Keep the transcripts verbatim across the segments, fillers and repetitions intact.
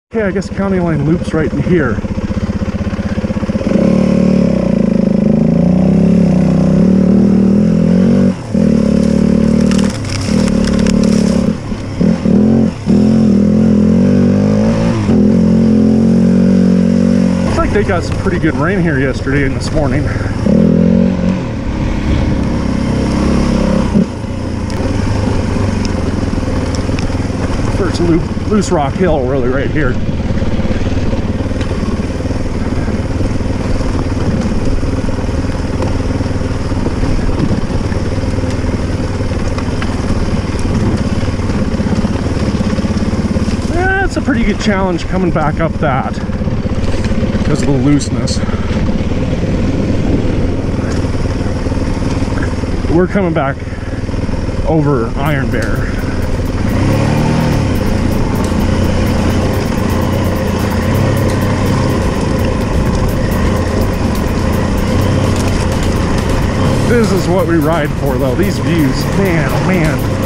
Okay, I guess county line loops right in here. Looks like they got some pretty good rain here yesterday and this morning. First loop, Loose Rock Hill, really right here. Yeah, it's a pretty good challenge coming back up that because of the looseness. We're coming back over Iron Bear. This is what we ride for, though. These views, man, oh man.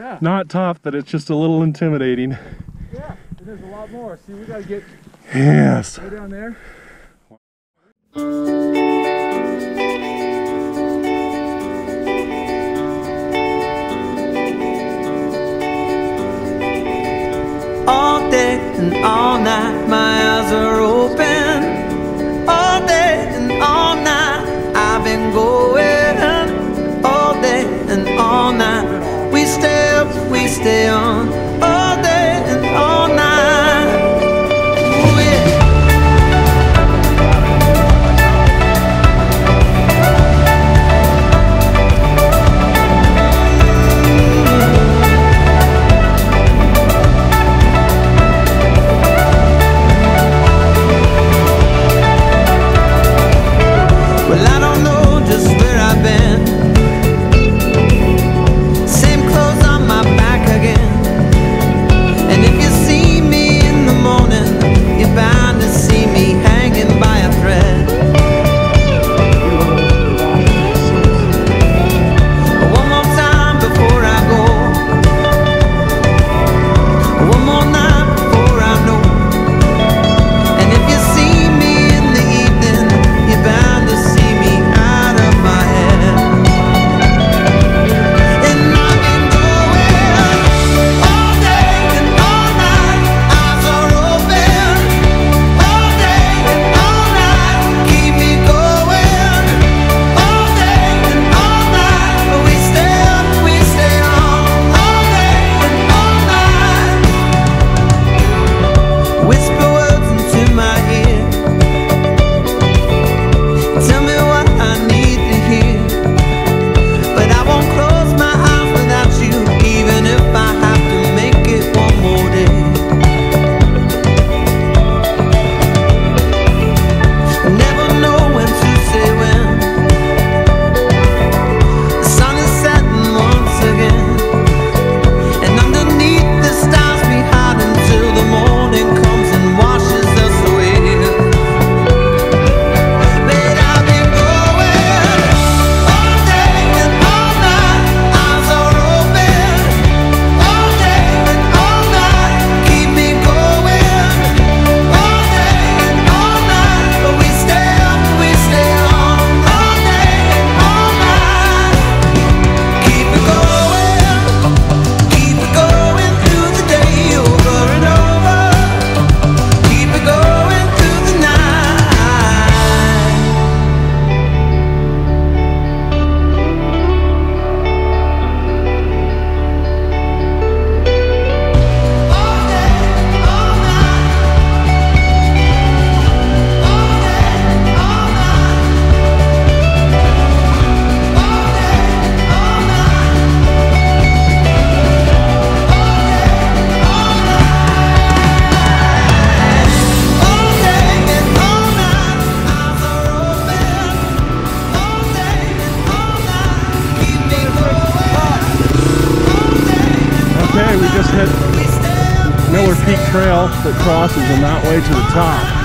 Yeah. Not tough, but it's just a little intimidating. Yeah, and there's a lot more. See, we gotta get Yes. way down there. All day and all night, my eyes are open. All day and all night, I've been going. All day and all night, we stay up, we stay on. All day and all night. Ooh, yeah. Well, I don't know just where I've been. Same clothes on my back again. And if you see me in the morning, you're bound to see me hanging by a thread. One more time before I go. One more night before I know. And if you see me in the evening, you're bound to see me out of my head. And I've been going all day and all night, eyes are open. All day and all night, keep me going. All day and all night, we stay up, we stay on. All day and all night, whisper words into my ear. Tell me what I need to hear. But I won't close my eyes without you, even if I have to make it one more day. I never know when to say when. The sun is setting once again, and underneath the stars we hide until the morning comes and washes us away. But I've been going all day and all night, eyes are open. All day and all night, keep me going. All day and all night, but we stay up, we stay on. All day and all night, keep it going, keep it going through the day, over and over. Keep it going through the night. All day, all night. All day, all night. All day, all night. All day and all night, eyes are open. All day and all night, keep me going. All day and Okay, we just hit we stay up, Miller Peak Trail that crosses on that way to the top.